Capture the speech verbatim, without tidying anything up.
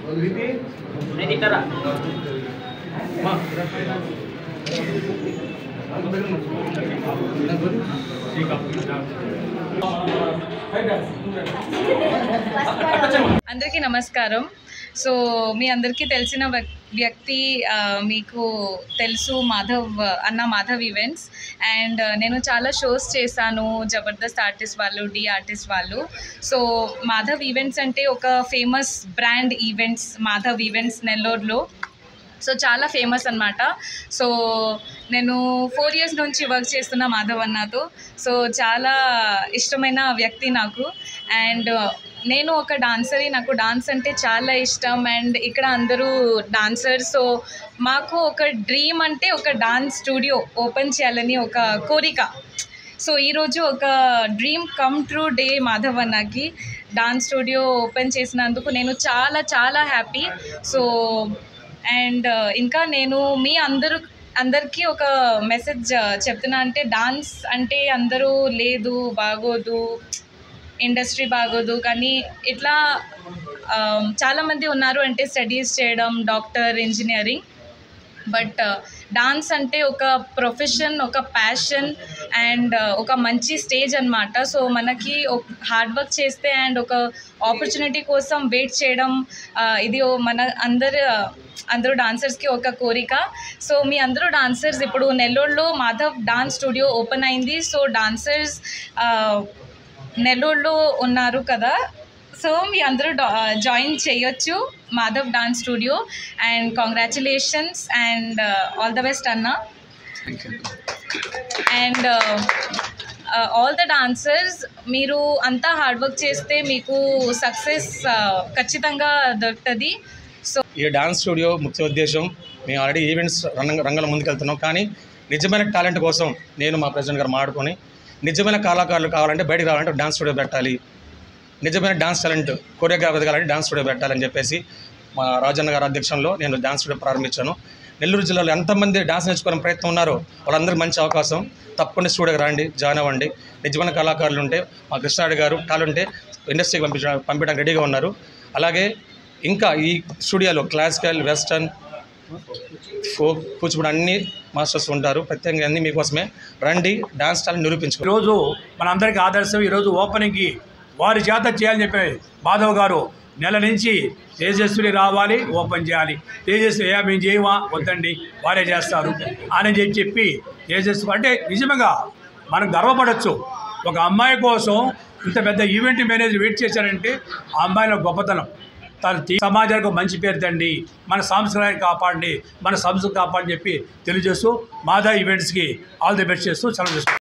అందరికీ నమస్కారం. సో మీ అందరికీ తెలిసిన వ్యక్తి మీకు తెలుసు మాధవ్ అన్న మాధవ్ ఈవెంట్స్. అండ్ నేను చాలా షోస్ చేశాను, జబర్దస్త్ ఆర్టిస్ట్ వాళ్ళు, డి ఆర్టిస్ట్ వాళ్ళు. సో మాధవ్ ఈవెంట్స్ అంటే ఒక famous brand events, Madhav events నెల్లూరులో. సో చాలా ఫేమస్ అన్నమాట. సో నేను ఫోర్ ఇయర్స్ నుంచి వర్క్ చేస్తున్నా మాధవ్ అన్నతో. సో చాలా ఇష్టమైన వ్యక్తి నాకు. అండ్ నేను ఒక డాన్సర్, నాకు డాన్స్ అంటే చాలా ఇష్టం. అండ్ ఇక్కడ అందరూ డాన్సర్స్. సో మాకు ఒక డ్రీమ్ అంటే ఒక డాన్స్ స్టూడియో ఓపెన్ చేయాలని ఒక కోరిక. సో ఈరోజు ఒక dream come true day Madhav అన్నకి. డాన్స్ స్టూడియో ఓపెన్ చేసినందుకు నేను చాలా చాలా హ్యాపీ. సో అండ్ ఇంకా నేను మీ అందరూ అందరికీ ఒక మెసేజ్ చెప్తున్నా, అంటే డాన్స్ అంటే అందరూ లేదు బాగోదు, ఇండస్ట్రీ బాగోదు, కానీ ఇట్లా చాలామంది ఉన్నారు అంటే స్టడీస్ చేయడం, డాక్టర్, ఇంజనీరింగ్. బట్ డాన్స్ అంటే ఒక ప్రొఫెషన్, ఒక ప్యాషన్ అండ్ ఒక మంచి స్టేజ్ అన్నమాట. సో మనకి హార్డ్ వర్క్ చేస్తే అండ్ ఒక ఆపర్చునిటీ కోసం వెయిట్ చేయడం, ఇది మన అందరు అందరూ డాన్సర్స్కి ఒక కోరిక. సో మీ అందరూ డాన్సర్స్ ఇప్పుడు నెల్లూరులో మాధవ్ డాన్స్ స్టూడియో ఓపెన్ అయింది. సో డాన్సర్స్ నెల్లూరులో ఉన్నారు కదా, సో మీ అందరూ జాయిన్ చేయొచ్చు Madhav dance studio. And congratulations and all the best అన్న. అండ్ ఆల్ ద డాన్సర్స్, మీరు అంతా హార్డ్ వర్క్ చేస్తే మీకు సక్సెస్ ఖచ్చితంగా దొరుకుతుంది. సో ఈ డాన్స్ స్టూడియో ముఖ్య ఉద్దేశం, మేము ఆల్రెడీ ఈవెంట్స్ రంగ రంగంలో ముందుకెళ్తున్నాం, కానీ నిజమైన టాలెంట్ కోసం నేను మా ప్రెసిడెంట్ గారు మాట్లాడుకొని నిజమైన కళాకారులు కావాలంటే బయటకు రావాలంటే డాన్స్ స్టూడియో పెట్టాలి, నిజమైన డాన్స్ టాలెంట్ కొరియోగ్రాఫర్ ఎదగాలంటే డాన్స్ స్టూడియో పెట్టాలని చెప్పేసి మా రాజన్న గారి అధ్యక్షంలో నేను డాన్స్ స్టూడియో ప్రారంభించాను. నెల్లూరు జిల్లాలో ఎంతమంది డాన్స్ నేర్చుకునే ప్రయత్నం ఉన్నారో వాళ్ళందరికీ మంచి అవకాశం. తప్పకుండా స్టూడియోకి రండి, జాయిన్ అవ్వండి. నిజమైన కళాకారులు ఉంటే మా కృష్ణారెడ్డి గారు టాలెంట్ ఇండస్ట్రీకి పంపించ పంపించడానికి రెడీగా ఉన్నారు. అలాగే ఇంకా ఈ స్టూడియోలో క్లాసికల్, వెస్టర్న్, ఫోక్, కూచిపూడి అన్ని మాస్టర్స్ ఉంటారు. ప్రత్యేకంగా అన్నీ మీకోసమే. రండి, డాన్స్ టాలెంట్ నిరూపించుకో. ఈరోజు మనందరికీ ఆదర్శం. ఈరోజు ఓపెనింగ్కి వారి చేత చేయాలని చెప్పి మాధవ్ గారు నెల నుంచి తేజస్విని రావాలి, ఓపెన్ చేయాలి. తేజస్వి ఏ మేము చేయమా, వద్దండి వారే చేస్తారు అని చెప్పి చెప్పి తేజస్వి అంటే నిజంగా మనం గర్వపడవచ్చు. ఒక అమ్మాయి కోసం ఇంత పెద్ద ఈవెంట్ మేనేజర్ వెయిట్ చేశారంటే ఆ అమ్మాయిలో గొప్పతనం. తను సమాజానికి మంచి పేరు తండి, మన సంస్కృతిని కాపాడండి, మన సంస్కృతి కాపాడని చెప్పి తెలియజేస్తూ మాధవ్ ఈవెంట్స్కి ఆల్ ది బెస్ట్ చేస్తూ సెలవు చేస్తాం.